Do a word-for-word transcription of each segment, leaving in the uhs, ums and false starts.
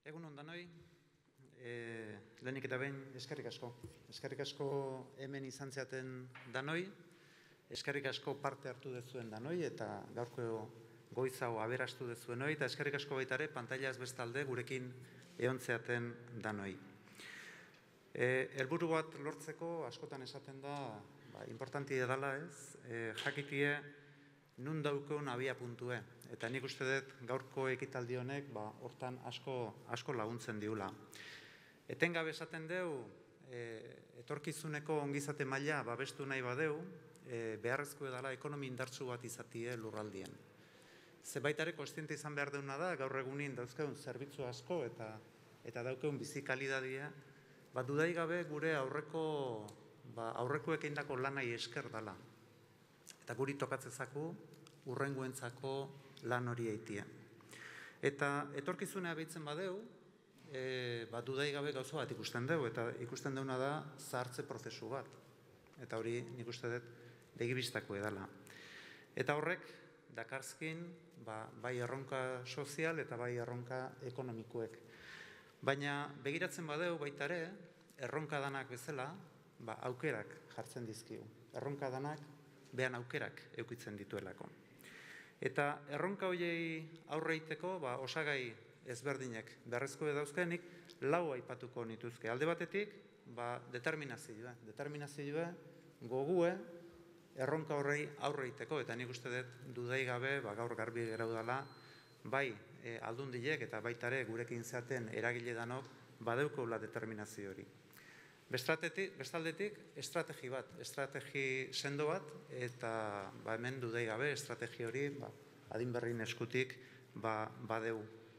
Egun on danoi, e, lehenik eta behin eskerrik asko. Eskerrik asko hemen izan zeaten danoi, eskerrik asko parte hartu dezuen danoi eta gaurko goizau aberastu dezuen hori, eta eskerrik asko baitare pantailaz bestalde gurekin egon zeaten danoi. E, helburu bat lortzeko askotan esaten da, ba, importantia dela ez, e, jakitie nun daukeun abia puntue. Eta nik uste dut gaurko ekitaldi honek ba, hortan asko, asko laguntzen diula. Etengabe esaten deu, e, etorkizuneko ongizate maila babestu nahi badeu, e, beharrezko edala ekonomi indartsu bat izatie lurraldien. Zebaitare kostiente izan behar deuna da, gaur egunin dauzkeun zerbitzu asko eta eta daukeun bizikalidadia, ba, dudai gabe gure aurreko, ba, aurrekoek eindako lanai esker dala. Eta guri tokatzezaku urrengoentzako lan hori eitia. Eta etorkizunea behitzen badeu, e, ba, dudai gabe gauza bat ikusten deu, eta ikusten deuna da zahartze prozesu bat. Eta hori nik uste dut begibistako edala. Eta horrek dakarzkin ba, bai erronka sozial eta bai erronka ekonomikoek. Baina begiratzen badeu baitare, erronka danak bezala, ba, aukerak jartzen dizkigu. Erronka danak behan aukerak eukitzen dituelako. Eta erronka hoiei aurreiteko, ba, osagai ezberdinek beharrezko dauzkenik, lau aipatuko nituzke. Alde batetik, ba, determinazioa. Determinazioa, gogue, erronka horrei aurreiteko, eta nik uste dut dudai gabe, ba, gaur garbi gerau dela, bai e, aldundiek eta baitare gurekin zeaten eragile danok, badeukola determinazio hori. Bestaldetik, estrategi bat, estrategi sendo bat, eta ba, hemen dudai gabe, estrategi hori ba, adinberrin eskutik ba, badeu.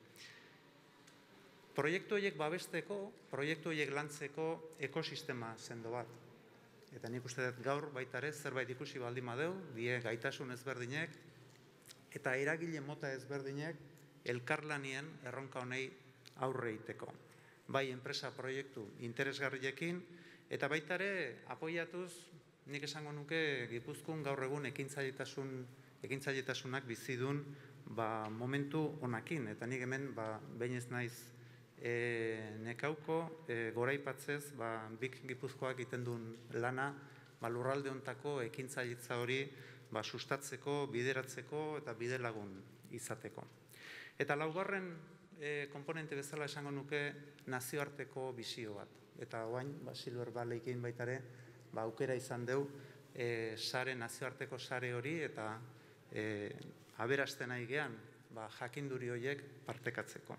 Proiektu horiek babesteko, proiektu horiek lantzeko ekosistema sendo bat. Eta nik uste dut gaur baitare zerbait ikusi baldin badeu, die gaitasun ezberdinek, eta eragile mota ezberdinek elkarlanien erronka honei aurre iteko. Bai enpresa proiektu interesgarriekin, eta baitare apoiatuz, nik esango nuke Gipuzkoan gaur egun ekintzailetasun, ekintzailetasunak bizidun ba, momentu honakin, eta nik hemen ba, behin ez naiz e, nekauko, e, goraipatzez, ba, bik Gipuzkoak egiten duen lana, ba, lurralde hontako ekintzailetza hori ba, sustatzeko, bideratzeko eta bidelagun izateko. Eta laugarren E, komponente bezala esango nuke nazioarteko bizio bat. Eta oain, ba, Silver Valleykin baitare, ba, aukera izan deu, e, sare, nazioarteko sare hori, eta e, aberasten nahi gean, ba, jakinduri horiek partekatzeko.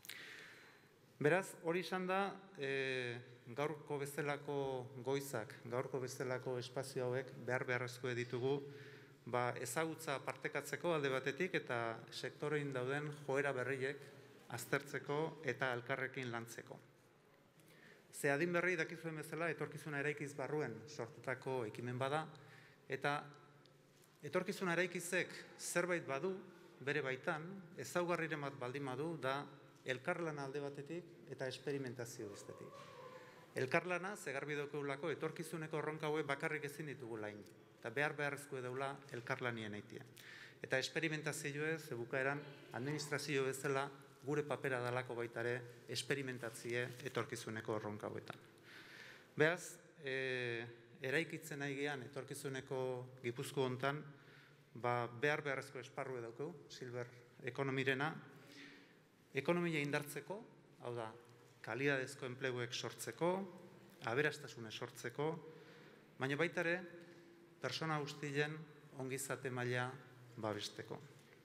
Beraz, hori izan da, e, gaurko bezalako goizak, gaurko bezalako espazio hauek behar beharrezko ditugu, ba, ezagutza partekatzeko alde batetik, eta sektorein dauden joera berriek, aztertzeko eta elkarrekin lantzeko. Ze adin berri dakizuen bezala, etorkizuna eraikiz barruen sortutako ekimen bada, eta etorkizuna eraikizek zerbait badu, bere baitan, ezaugarriren bat baldin badu, da elkarlana alde batetik eta esperimentazio bestetik. Elkarlana, zegarbi daukeulako, etorkizuneko erronka hauek bakarrik ezin ditugu lain, eta behar beharrezko daula elkarlanien eitia. Eta esperimentazioa, zebukaeran, administrazio bezala, gure papera dalako baitare esperimentatzie etorkizuneko erronka hauetan. Beaz, e, eraikitzen nahi gean etorkizuneko Gipuzko hontan, ba, behar beharrezko esparru edaukeu, Silver ekonomirena, ekonomia indartzeko, hau da, kalidadezko enpleguek sortzeko, aberastasune sortzeko, baina baitare, persona guztien ongizate maila babesteko.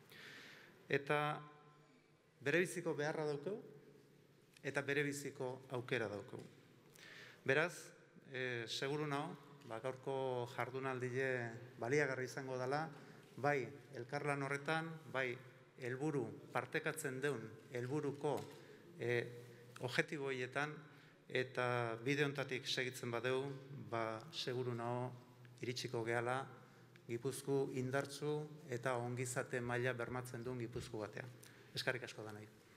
Eta berebiziko beharra daukeu, eta berebiziko aukera daukeu. Beraz, e, seguru nao, ba, gaurko jardunaldile baliagarri izango dela, bai elkarlan horretan, bai helburu partekatzen deun, helburuko e, objektiboietan, eta bide hontatik segitzen badeu, ba, seguru nao, iritsiko gehala, Gipuzku indartsu eta ongizate maila bermatzen duen Gipuzko batean. Eskerrik asko da nahi.